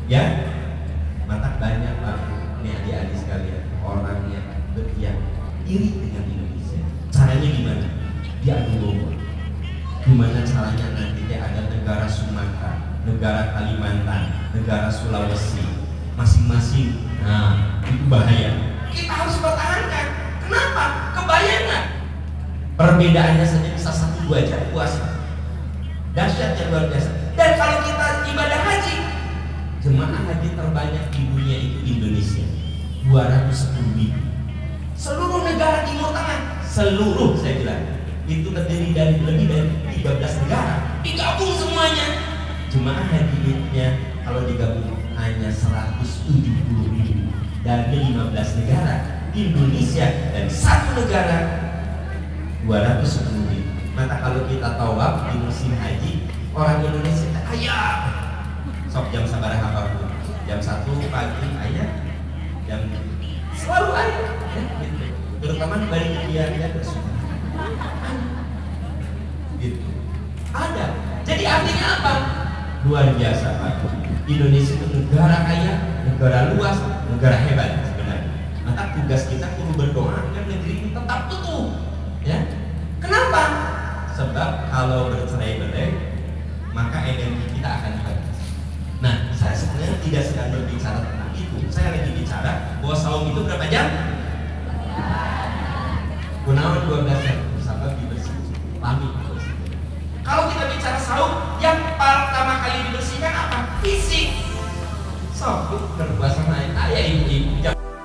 Ya, mata banyak Pak, ini adik-adik sekalian, orang yang iri dengan Indonesia. Caranya gimana? Diadu domba. Gimana caranya nanti ada negara Sumatera, negara Kalimantan, negara Sulawesi, masing-masing. Nah, itu bahaya. Kita harus pertahankan. Kenapa? Kebayang nggak? Perbedaannya saja bisa 1-2 jam puasa. Dahsyatnya luar biasa. Dan kalau kita ibadah haji, jemaah haji terbanyak di dunia itu Indonesia, 210.000. Seluruh negara Timur Tengah, seluruh saya bilang, itu terdiri dari lebih dari 13 negara. Digabung semuanya, jemaah hajinya kalau digabung hanya 170.000 dari 15 negara. Indonesia dan satu negara 210.000. Maka kalau kita tawaf di musim haji, orang Indonesia ayah sok jam sabar apapun, jam 1 pagi ayah, jam selalu ayah ya, gitu. Terutama di balik dia bersuka gitu ada. Jadi artinya apa? Luar biasa Pak. Indonesia itu negara kaya, negara luas, negara hebat sebenarnya. Maka tugas kita perlu berdoa agar negeri ini tetap utuh ya. Kenapa? Sebab kalau bercerai-berai maka energi kita akan habis. Nah, saya sebenarnya tidak sedang berbicara tentang itu. Saya lagi bicara bahwa saum itu berapa jam? Gunawan 12 jam. Sahabat dibersihkan. Pamit. Kalau kita bicara saum, yang pertama kali dibersihkan apa? Fisik. Saum berpuasa naik. Ayah ibu-ibu.